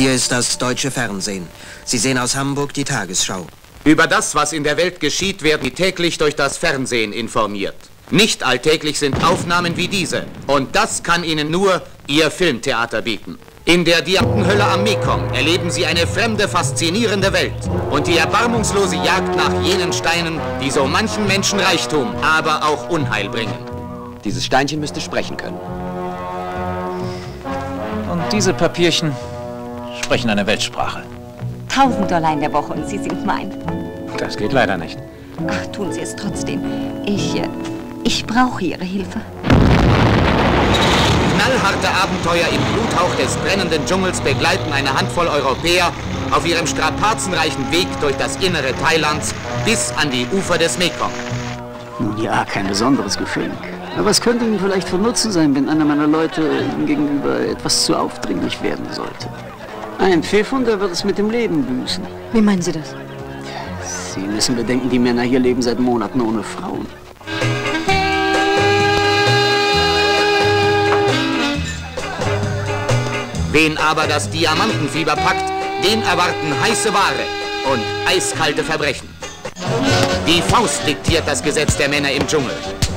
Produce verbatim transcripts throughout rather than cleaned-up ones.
Hier ist das deutsche Fernsehen. Sie sehen aus Hamburg die Tagesschau. Über das, was in der Welt geschieht, werden Sie täglich durch das Fernsehen informiert. Nicht alltäglich sind Aufnahmen wie diese. Und das kann Ihnen nur Ihr Filmtheater bieten. In der Diamantenhöhle am Mekong erleben Sie eine fremde, faszinierende Welt und die erbarmungslose Jagd nach jenen Steinen, die so manchen Menschen Reichtum, aber auch Unheil bringen. Dieses Steinchen müsste sprechen können. Und diese Papierchen sprechen eine Weltsprache. Tausend Dollar in der Woche und Sie sind mein. Das geht leider nicht. Ach, tun Sie es trotzdem. Ich, äh, ich brauche Ihre Hilfe. Knallharte Abenteuer im Bluthauch des brennenden Dschungels begleiten eine Handvoll Europäer auf ihrem strapazenreichen Weg durch das Innere Thailands bis an die Ufer des Mekong. Nun ja, kein besonderes Geschenk. Aber es könnte Ihnen vielleicht von Nutzen sein, wenn einer meiner Leute Ihnen gegenüber etwas zu aufdringlich werden sollte. Ein Pfeffunder wird es mit dem Leben büßen. Wie meinen Sie das? Sie müssen bedenken, die Männer hier leben seit Monaten ohne Frauen. Wen aber das Diamantenfieber packt, den erwarten heiße Ware und eiskalte Verbrechen. Die Faust diktiert das Gesetz der Männer im Dschungel.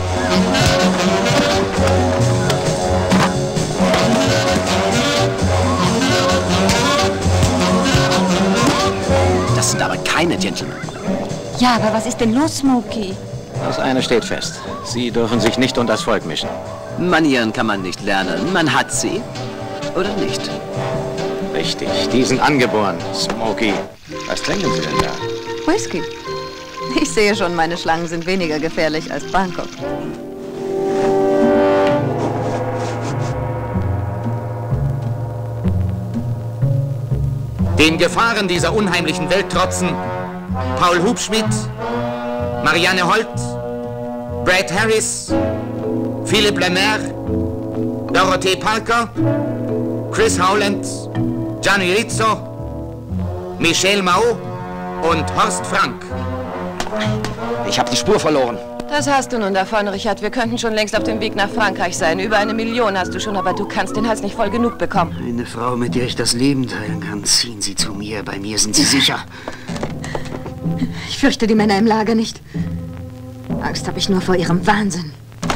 Das sind aber keine Gentlemen. Ja, aber was ist denn los, Smokey? Das eine steht fest. Sie dürfen sich nicht unter das Volk mischen. Manieren kann man nicht lernen. Man hat sie. Oder nicht? Richtig, die sind angeboren. Smokey, was trinken Sie denn da? Whisky. Ich sehe schon, meine Schlangen sind weniger gefährlich als Bangkok. Den Gefahren dieser unheimlichen Welt trotzen Paul Hubschmid, Marianne Holt, Brad Harris, Philippe Lemaire, Dorothee Parker, Chris Howland, Gianni Rizzo, Michel Mao und Horst Frank. Ich habe die Spur verloren. Das hast du nun davon, Richard. Wir könnten schon längst auf dem Weg nach Frankreich sein. Über eine Million hast du schon, aber du kannst den Hals nicht voll genug bekommen. Eine Frau, mit der ich das Leben teilen kann, ziehen Sie zu mir. Bei mir sind Sie sicher. Ich fürchte die Männer im Lager nicht. Angst habe ich nur vor ihrem Wahnsinn.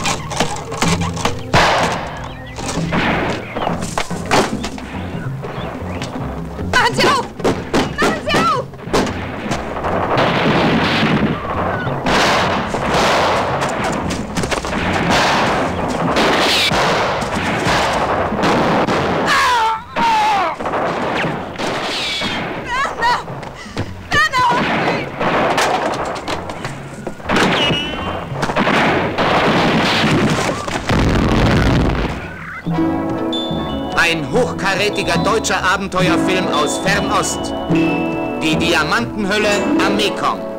Machen Sie auf! Machen Sie auf! Ein hochkarätiger deutscher Abenteuerfilm aus Fernost. Die Diamantenhöhle am Mekong.